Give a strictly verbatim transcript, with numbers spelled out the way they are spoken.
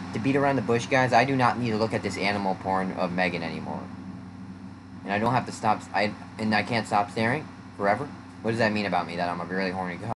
to beat around the bush, guys, I do not need to look at this animal porn of Megan anymore. And I don't have to stop, I and I can't stop staring forever? What does that mean about me, that I'm a really horny guy?